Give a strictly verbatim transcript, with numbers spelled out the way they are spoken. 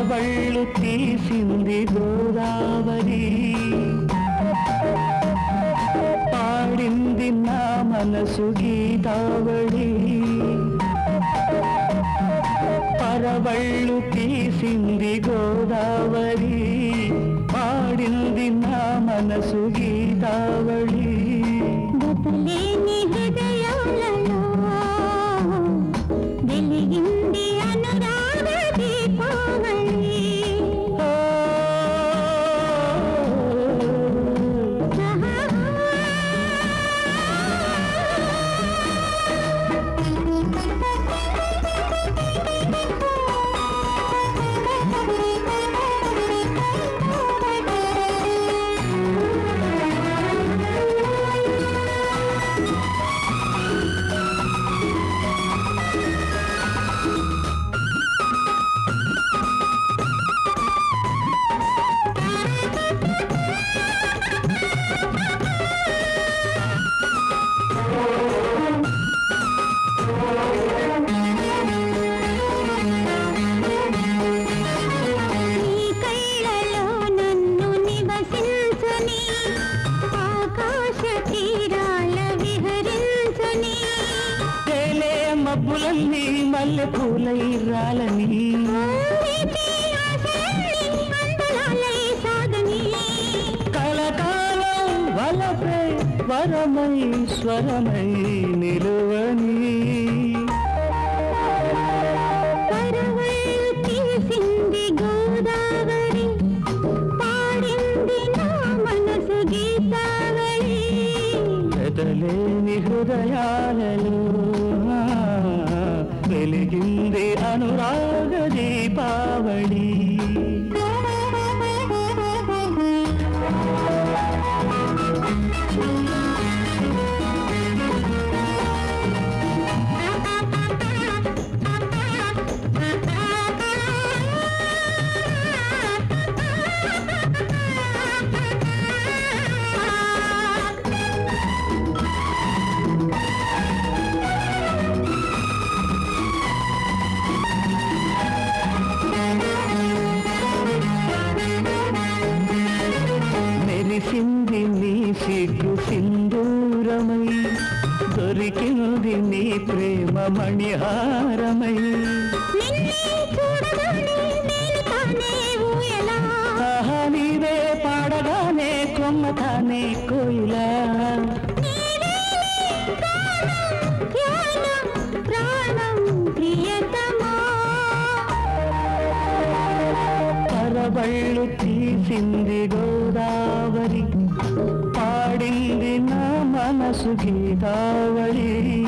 పరవళ్ళు తీసింది గోదావరి పాడింది నా మనసు గీతావళి పరవళ్ళు తీసింది గోదావరి పాడింది నా మనసు గీతావళి గతలేని హృదయాలలో వెలిగింది అనురాగ దీపావళి మబ్బులన్నీ మల్లె పూలై రాలని కలకాలం వలపే వరమై స్వరమై నిలువని తీసింది గోదావరి పాడింది నా మనసు గీతావళి కదలేని హృదయాలలో వెలిగింది అనురాగ దీపావళి మెరిసింది నీ సిగ్గు సింధూరమై దొరికింది నీ ప్రేమ మణిహారమై నీవే పాడగానే కొమ్మతానే కోయిలా పరవళ్ళు తీసింది గోదావరి పాడింది నా మనసు గీతావళి